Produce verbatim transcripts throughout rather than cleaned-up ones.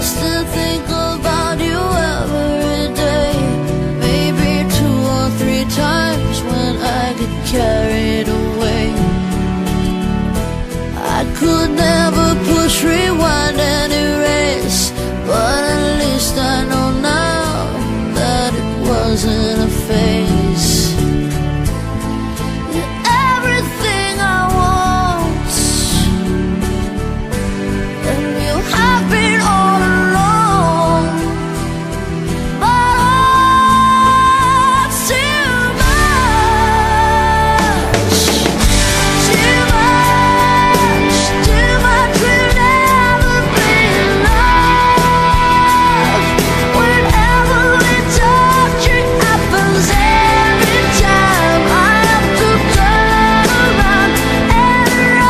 still think about you every day. Maybe two or three times when I get carried away. I could never push rewind and erase, but at least I know now that it wasn't a phase. Everything I want, and you have been all along, but it's too much, too much, too much will never be enough. Whenever we touch, it happens every time. I have to turn around and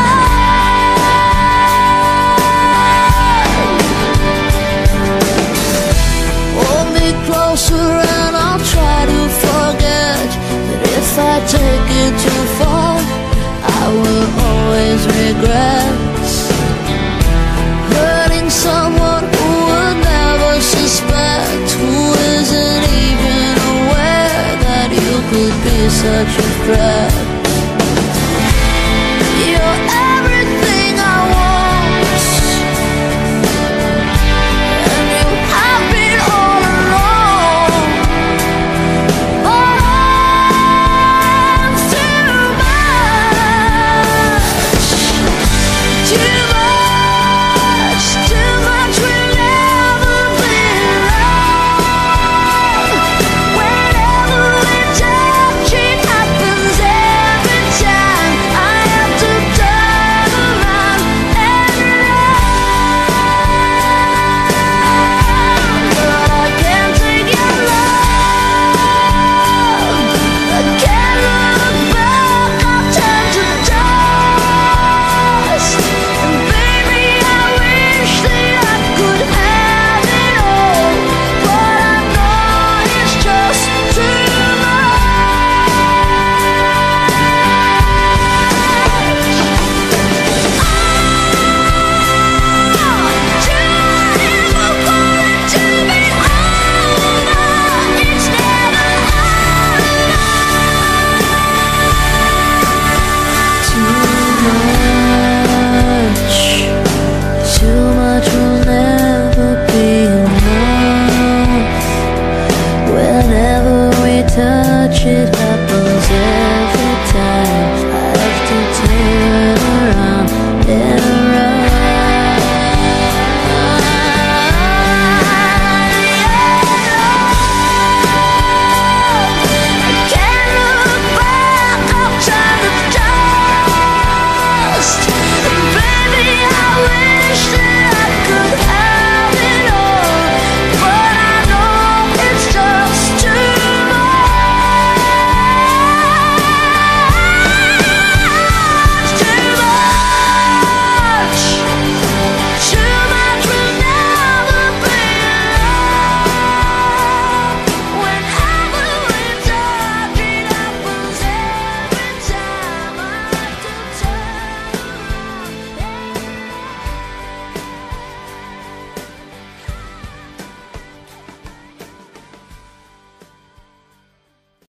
run. Hold me closer and I'll try to forget that if I take it too far, I will always regret hurting someone who would never suspect, who isn't even aware that you could be such a threat.